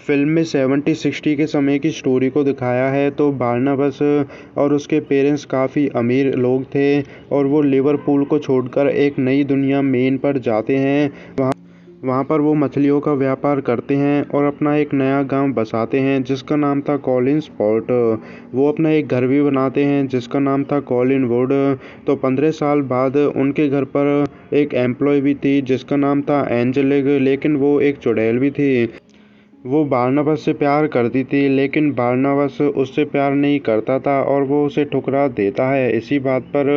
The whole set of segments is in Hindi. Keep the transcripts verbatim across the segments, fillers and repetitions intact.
फ़िल्म में सेवेंटी सिक्सटी के समय की स्टोरी को दिखाया है। तो बारनाबास और उसके पेरेंट्स काफ़ी अमीर लोग थे और वो लिवरपूल को छोड़कर एक नई दुनिया मेन पर जाते हैं। वहाँ वहाँ पर वो मछलियों का व्यापार करते हैं और अपना एक नया गांव बसाते हैं जिसका नाम था कॉलिन्स पोर्ट। वो अपना एक घर भी बनाते हैं जिसका नाम था कॉलिन वुड। तो पंद्रह साल बाद उनके घर पर एक एम्प्लॉय भी थी जिसका नाम था एंजेलिक, लेकिन वो एक चुड़ैल भी थी। वो बारनाबास से प्यार करती थी लेकिन बारनाबास उससे प्यार नहीं करता था और वो उसे ठुकरा देता है। इसी बात पर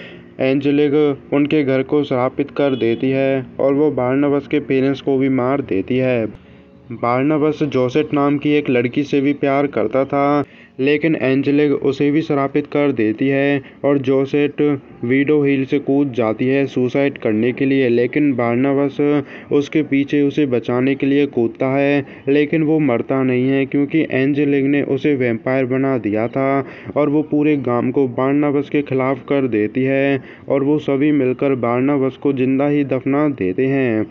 एंजेलिक उनके घर को श्रापित कर देती है और वो बारनाबास के पेरेंट्स को भी मार देती है। बारनाबास जोसेट नाम की एक लड़की से भी प्यार करता था लेकिन एंजेलिक उसे भी श्रापित कर देती है और जोसेट वीडो हिल से कूद जाती है सुसाइड करने के लिए। लेकिन बारनाबास उसके पीछे उसे बचाने के लिए कूदता है लेकिन वो मरता नहीं है क्योंकि एंजेलिक ने उसे वैम्पायर बना दिया था और वो पूरे गांव को बारनाबास के खिलाफ कर देती है और वो सभी मिलकर बारनाबास को जिंदा ही दफना देते हैं।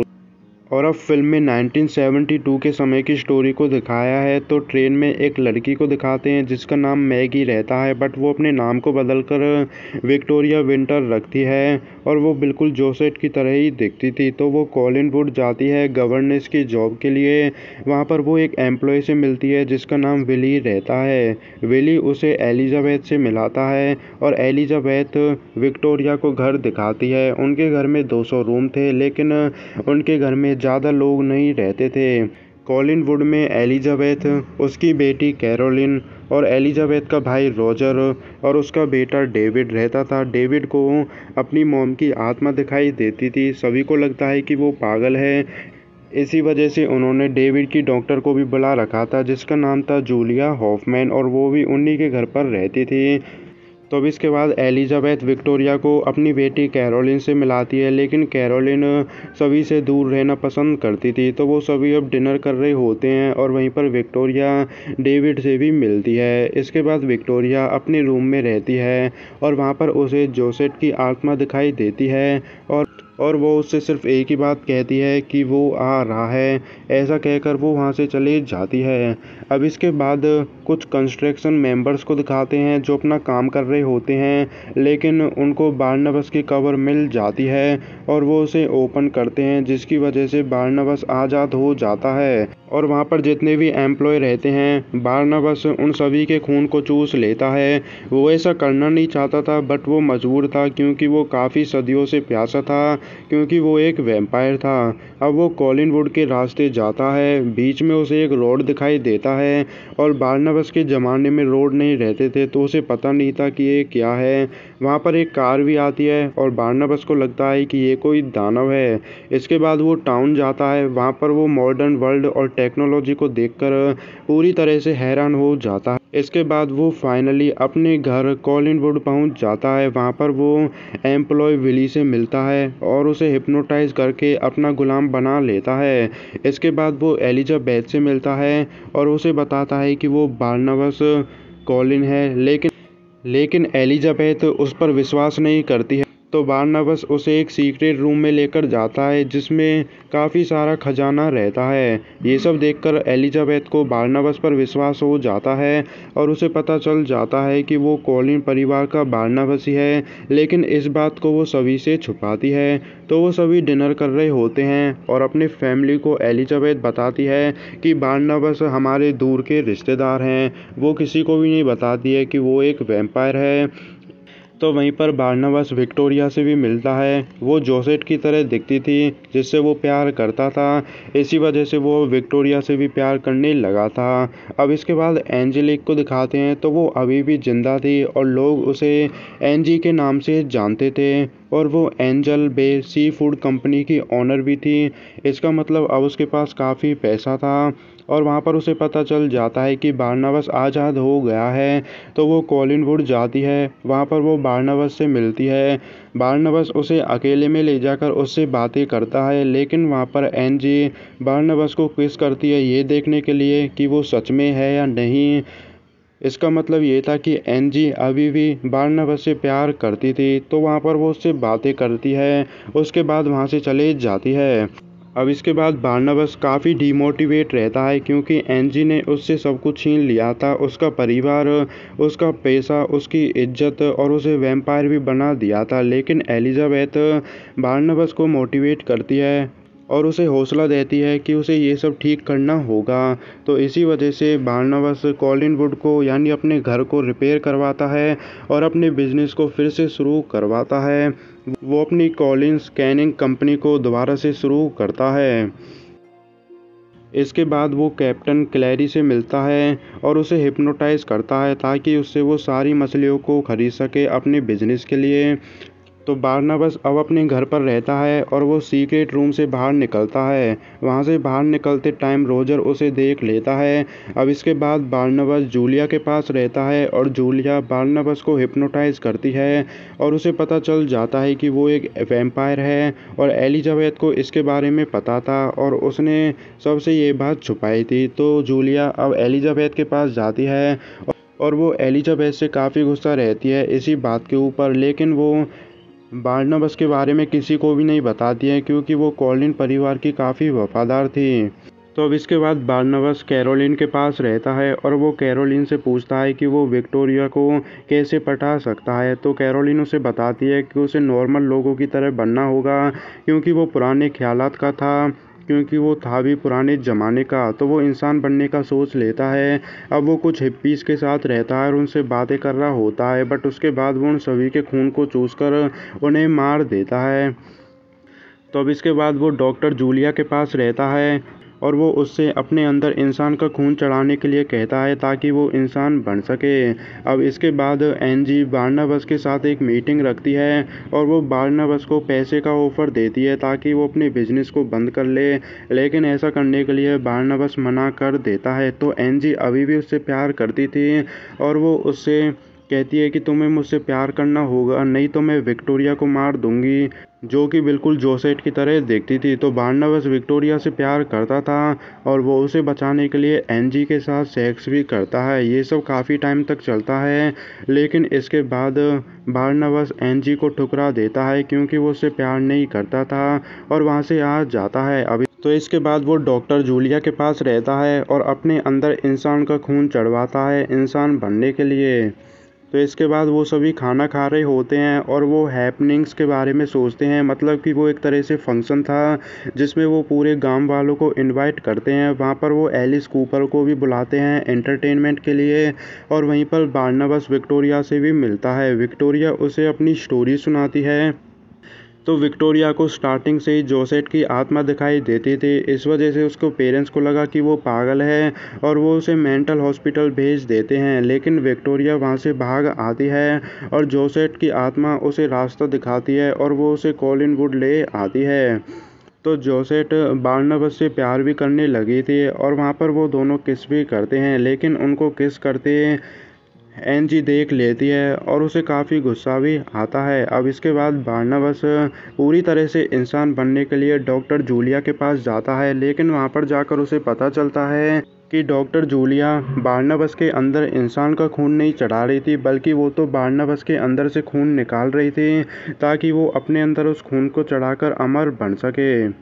और अब फिल्म में नाइनटीन सेवेंटी टू के समय की स्टोरी को दिखाया है। तो ट्रेन में एक लड़की को दिखाते हैं जिसका नाम मैगी रहता है, बट वो अपने नाम को बदलकर विक्टोरिया विंटर रखती है और वो बिल्कुल जोसेट की तरह ही दिखती थी। तो वो कॉलिन वुड जाती है गवर्नेंस की जॉब के लिए। वहाँ पर वो एक एम्प्लॉय से मिलती है जिसका नाम विली रहता है। विली उसे एलिजाबेथ से मिलाता है और एलिजाबेथ विक्टोरिया को घर दिखाती है। उनके घर में दो सौ रूम थे लेकिन उनके घर में ज़्यादा लोग नहीं रहते थे। कॉलिन वुड में एलिजाबेथ, उसकी बेटी कैरोलिन और एलिजाबेथ का भाई रॉजर और उसका बेटा डेविड रहता था। डेविड को अपनी मॉम की आत्मा दिखाई देती थी। सभी को लगता है कि वो पागल है, इसी वजह से उन्होंने डेविड की डॉक्टर को भी बुला रखा था जिसका नाम था जूलिया हॉफमैन और वो भी उन्हीं के घर पर रहती थी। तो अब इसके बाद एलिजाबेथ विक्टोरिया को अपनी बेटी कैरोलिन से मिलाती है लेकिन कैरोलिन सभी से दूर रहना पसंद करती थी। तो वो सभी अब डिनर कर रहे होते हैं और वहीं पर विक्टोरिया डेविड से भी मिलती है। इसके बाद विक्टोरिया अपने रूम में रहती है और वहाँ पर उसे जोसेट की आत्मा दिखाई देती है और और वो उससे सिर्फ एक ही बात कहती है कि वो आ रहा है। ऐसा कहकर वो वहाँ से चली जाती है। अब इसके बाद कुछ कंस्ट्रक्शन मेंबर्स को दिखाते हैं जो अपना काम कर रहे होते हैं लेकिन उनको बारनाबास की कवर मिल जाती है और वो उसे ओपन करते हैं जिसकी वजह से बारनाबास आज़ाद हो जाता है। और वहाँ पर जितने भी एम्प्लॉय रहते हैं बारनाबास उन सभी के खून को चूस लेता है। वो ऐसा करना नहीं चाहता था बट वो मजबूर था क्योंकि वो काफ़ी सदियों से प्यासा था, क्योंकि वो एक वैम्पायर था। अब वो कॉलिन वुड के रास्ते जाता है, बीच में उसे एक रोड दिखाई देता है और बारनाबास के ज़माने में रोड नहीं रहते थे तो उसे पता नहीं था कि ये क्या है। वहाँ पर एक कार भी आती है और बारनाबास को लगता है कि ये कोई दानव है। इसके बाद वो टाउन जाता है। वहाँ पर वो मॉडर्न वर्ल्ड और टेक्नोलॉजी को देखकर पूरी तरह से हैरान हो जाता है। इसके बाद वो फाइनली अपने घर कॉलिन वुड पहुँच जाता है। वहाँ पर वो एम्प्लॉय विली से मिलता है और उसे हिप्नोटाइज करके अपना गुलाम बना लेता है। इसके बाद वो एलिजाबेथ से मिलता है और उसे बताता है कि वो बारनाबास कॉलिन है, लेकिन लेकिन एलिजाबेथ उस पर विश्वास नहीं करती है। तो बारनाबास उसे एक सीक्रेट रूम में लेकर जाता है जिसमें काफ़ी सारा खजाना रहता है। ये सब देखकर एलिजाबेथ को बारनाबास पर विश्वास हो जाता है और उसे पता चल जाता है कि वो कॉलिन परिवार का बारनाबास ही है, लेकिन इस बात को वो सभी से छुपाती है। तो वो सभी डिनर कर रहे होते हैं और अपने फैमिली को एलिजाबेथ बताती है कि बारनाबास हमारे दूर के रिश्तेदार हैं। वो किसी को भी नहीं बताती है कि वो एक वैम्पायर है। तो वहीं पर बारनाबास विक्टोरिया से भी मिलता है। वो जोसेट की तरह दिखती थी जिससे वो प्यार करता था, इसी वजह से वो विक्टोरिया से भी प्यार करने लगा था। अब इसके बाद एंजेलिक को दिखाते हैं तो वो अभी भी जिंदा थी और लोग उसे एंजी के नाम से जानते थे और वो Angel Bay seafood company की ओनर भी थी। इसका मतलब अब उसके पास काफ़ी पैसा था और वहाँ पर उसे पता चल जाता है कि बारनाबास आज़ाद हो गया है। तो वो कॉलिन वुड जाती है, वहाँ पर वो बारनाबास से मिलती है। बारनाबास उसे अकेले में ले जाकर उससे बातें करता है, लेकिन वहाँ पर एंजी बारनाबास को किस करती है ये देखने के लिए कि वो सच में है या नहीं। इसका मतलब ये था कि एंजी अभी भी बारनाबास से प्यार करती थी। तो वहाँ पर वो उससे बातें करती है, उसके बाद वहाँ से चले जाती है। अब इसके बाद बारनाबस काफ़ी डिमोटिवेट रहता है क्योंकि एंजी ने उससे सब कुछ छीन लिया था, उसका परिवार, उसका पैसा, उसकी इज्जत और उसे वैम्पायर भी बना दिया था। लेकिन एलिजाबेथ बारनाबस को मोटिवेट करती है और उसे हौसला देती है कि उसे ये सब ठीक करना होगा। तो इसी वजह से बारनाबस कॉलिनवुड को यानी अपने घर को रिपेयर करवाता है और अपने बिजनेस को फिर से शुरू करवाता है। वो अपनी कॉलिंस कैनिंग कंपनी को दोबारा से शुरू करता है। इसके बाद वो कैप्टन क्लैरी से मिलता है और उसे हिप्नोटाइज करता है ताकि उससे वो सारी मछलियों को खरीद सके अपने बिजनेस के लिए। तो बारनाबस अब अपने घर पर रहता है और वो सीक्रेट रूम से बाहर निकलता है। वहाँ से बाहर निकलते टाइम रोजर उसे देख लेता है। अब इसके बाद बारनाबस जूलिया के पास रहता है और जूलिया बारनाबस को हिप्नोटाइज करती है और उसे पता चल जाता है कि वो एक वैम्पायर है और एलिजाबेथ को इसके बारे में पता था और उसने सबसे ये बात छुपाई थी। तो जूलिया अब एलिजाबेथ के पास जाती है और वो एलिजाबेथ से काफ़ी गुस्सा रहती है इसी बात के ऊपर, लेकिन वो बारनाबस के बारे में किसी को भी नहीं बताती है क्योंकि वो कॉलिन परिवार की काफ़ी वफादार थी। तो अब इसके बाद बारनाबस कैरोलिन के पास रहता है और वो कैरोलिन से पूछता है कि वो विक्टोरिया को कैसे पटा सकता है। तो कैरोलिन उसे बताती है कि उसे नॉर्मल लोगों की तरह बनना होगा क्योंकि वो पुराने ख्यालात का था, क्योंकि वो था भी पुराने ज़माने का। तो वो इंसान बनने का सोच लेता है। अब वो कुछ हिप्पीज़ के साथ रहता है और उनसे बातें कर रहा होता है, बट उसके बाद वो उन सभी के खून को चूस कर उन्हें मार देता है। तो अब इसके बाद वो डॉक्टर जूलिया के पास रहता है और वो उससे अपने अंदर इंसान का खून चढ़ाने के लिए कहता है ताकि वो इंसान बन सके। अब इसके बाद एंजी बारनाबस के साथ एक मीटिंग रखती है और वो बारनाबस को पैसे का ऑफ़र देती है ताकि वो अपने बिजनेस को बंद कर ले, लेकिन ऐसा करने के लिए बारनाबस मना कर देता है। तो एंजी अभी भी उससे प्यार करती थी और वो उससे कहती है कि तुम्हें मुझसे प्यार करना होगा, नहीं तो मैं विक्टोरिया को मार दूंगी, जो कि बिल्कुल जोसेट की तरह देखती थी। तो बारनाबस विक्टोरिया से प्यार करता था और वो उसे बचाने के लिए एंजी के साथ सेक्स भी करता है। ये सब काफ़ी टाइम तक चलता है, लेकिन इसके बाद बारनाबस एंजी को ठुकरा देता है क्योंकि वो उससे प्यार नहीं करता था और वहाँ से आ जाता है। अभी तो इसके बाद वो डॉक्टर जूलिया के पास रहता है और अपने अंदर इंसान का खून चढ़वाता है इंसान बनने के लिए। तो इसके बाद वो सभी खाना खा रहे होते हैं और वो हैपनिंग्स के बारे में सोचते हैं, मतलब कि वो एक तरह से फंक्शन था जिसमें वो पूरे गांव वालों को इनवाइट करते हैं। वहाँ पर वो एलिस कूपर को भी बुलाते हैं एंटरटेनमेंट के लिए और वहीं पर बारनाबस विक्टोरिया से भी मिलता है। विक्टोरिया उसे अपनी स्टोरी सुनाती है। तो विक्टोरिया को स्टार्टिंग से ही जोसेट की आत्मा दिखाई देती थी, इस वजह से उसको पेरेंट्स को लगा कि वो पागल है और वो उसे मेंटल हॉस्पिटल भेज देते हैं। लेकिन विक्टोरिया वहाँ से भाग आती है और जोसेट की आत्मा उसे रास्ता दिखाती है और वो उसे कॉलिनवुड ले आती है। तो जोसेट बारनाबस से प्यार भी करने लगी थी और वहाँ पर वो दोनों किस भी करते हैं, लेकिन उनको किस करते एंजी देख लेती है और उसे काफ़ी गुस्सा भी आता है। अब इसके बाद बारनाबस पूरी तरह से इंसान बनने के लिए डॉक्टर जूलिया के पास जाता है, लेकिन वहाँ पर जाकर उसे पता चलता है कि डॉक्टर जूलिया बारनाबस के अंदर इंसान का खून नहीं चढ़ा रही थी, बल्कि वो तो बारनाबस के अंदर से खून निकाल रही थी ताकि वो अपने अंदर उस खून को चढ़ाकर अमर बन सके।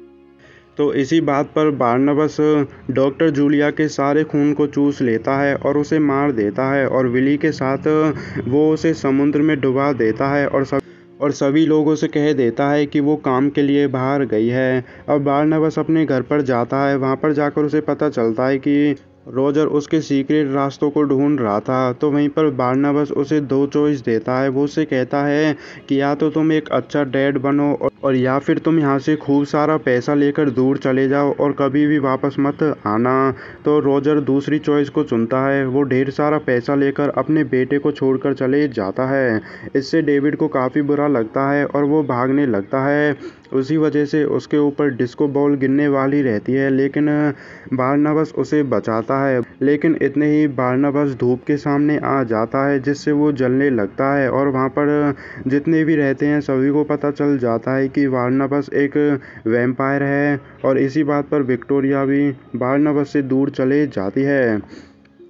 तो इसी बात पर बारनाबस डॉक्टर जूलिया के सारे खून को चूस लेता है और उसे मार देता है और विली के साथ वो उसे समुद्र में डुबा देता है और सब और सभी लोगों से कह देता है कि वो काम के लिए बाहर गई है। अब बारनाबस अपने घर पर जाता है। वहाँ पर जाकर उसे पता चलता है कि रोजर उसके सीक्रेट रास्तों को ढूंढ रहा था। तो वहीं पर बारनाबस उसे दो चॉइस देता है। वो उसे कहता है कि या तो तुम एक अच्छा डैड बनो और या फिर तुम यहाँ से खूब सारा पैसा लेकर दूर चले जाओ और कभी भी वापस मत आना। तो रोजर दूसरी चॉइस को चुनता है। वो ढेर सारा पैसा लेकर अपने बेटे को छोड़कर चले जाता है। इससे डेविड को काफ़ी बुरा लगता है और वो भागने लगता है। उसी वजह से उसके ऊपर डिस्को बॉल गिरने वाली रहती है, लेकिन बारनाबस उसे बचाता है। लेकिन इतने ही बारनाबस धूप के सामने आ जाता है जिससे वो जलने लगता है और वहाँ पर जितने भी रहते हैं सभी को पता चल जाता है कि बारनाबस एक वैम्पायर है और इसी बात पर विक्टोरिया भी बारनाबस से दूर चले जाती है।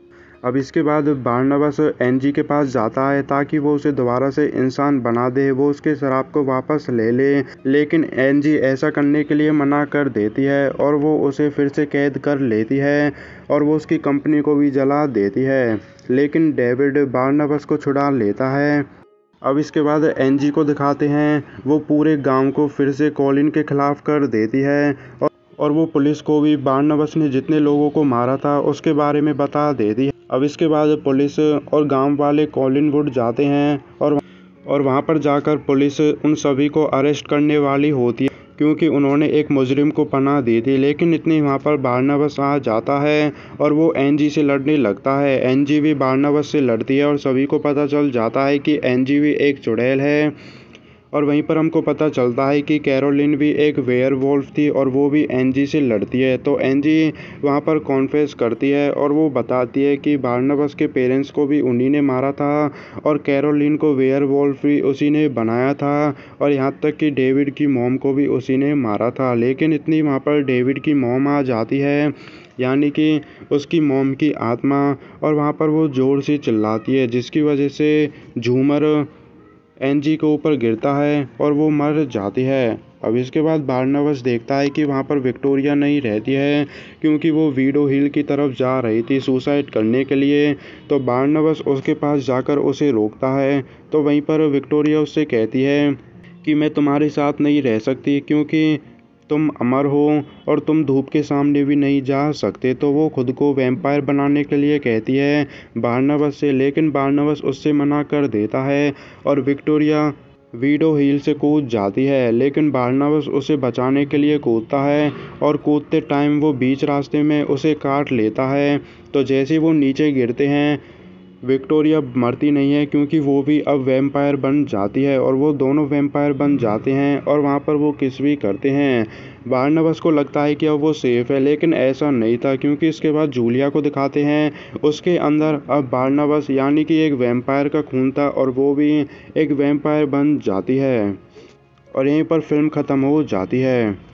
अब इसके बाद बारनाबास एनजी के पास जाता है ताकि वो उसे दोबारा से इंसान बना दे, वो उसके शराब को वापस ले ले, लेकिन एनजी ऐसा करने के लिए मना कर देती है और वो उसे फिर से कैद कर लेती है और वो उसकी कंपनी को भी जला देती है, लेकिन डेविड बारनाबास को छुड़ा लेता है। अब इसके बाद एनजी को दिखाते हैं वो पूरे गांव को फिर से कॉलिन के खिलाफ कर देती है और और वो पुलिस को भी बारनाबास ने जितने लोगों को मारा था उसके बारे में बता देती है। अब इसके बाद पुलिस और गांव वाले कॉलिनवुड जाते हैं और और वहां पर जाकर पुलिस उन सभी को अरेस्ट करने वाली होती है क्योंकि उन्होंने एक मुजरिम को पनाह दी थी, लेकिन इतनी वहां पर बारनाबास आ जाता है और वो एनजी से लड़ने लगता है। एनजी भी बारनाबास से लड़ती है और सभी को पता चल जाता है कि एनजी भी एक चुड़ैल है। और वहीं पर हमको पता चलता है कि कैरोलिन भी एक वेयरवुल्फ थी और वो भी एनजी से लड़ती है। तो एनजी वहाँ पर कॉन्फेस करती है और वो बताती है कि बारनाबास के पेरेंट्स को भी उन्हीं ने मारा था और कैरोलिन को वेयरवुल्फ भी उसी ने बनाया था और यहाँ तक कि डेविड की मॉम को भी उसी ने मारा था। लेकिन इतनी वहाँ पर डेविड की मॉम आ जाती है, यानी कि उसकी मॉम की आत्मा, और वहाँ पर वो ज़ोर से चिल्लाती है जिसकी वजह से झूमर एनजी के ऊपर गिरता है और वो मर जाती है। अब इसके बाद बारनाबास देखता है कि वहाँ पर विक्टोरिया नहीं रहती है क्योंकि वो वीडो हिल की तरफ जा रही थी सुसाइड करने के लिए। तो बारनाबास उसके पास जाकर उसे रोकता है। तो वहीं पर विक्टोरिया उससे कहती है कि मैं तुम्हारे साथ नहीं रह सकती क्योंकि तुम अमर हो और तुम धूप के सामने भी नहीं जा सकते। तो वो खुद को वैम्पायर बनाने के लिए कहती है बारनाबास से, लेकिन बारनाबास उससे मना कर देता है और विक्टोरिया वीडो हिल से कूद जाती है, लेकिन बारनाबास उसे बचाने के लिए कूदता है और कूदते टाइम वो बीच रास्ते में उसे काट लेता है। तो जैसे वो नीचे गिरते हैं विक्टोरिया मरती नहीं है क्योंकि वो भी अब वैम्पायर बन जाती है और वो दोनों वैम्पायर बन जाते हैं और वहाँ पर वो किस भी करते हैं। बारनाबास को लगता है कि अब वो सेफ है, लेकिन ऐसा नहीं था क्योंकि इसके बाद जूलिया को दिखाते हैं, उसके अंदर अब बारनाबास यानी कि एक वैम्पायर का खून था और वो भी एक वैम्पायर बन जाती है और यहीं पर फिल्म ख़त्म हो जाती है।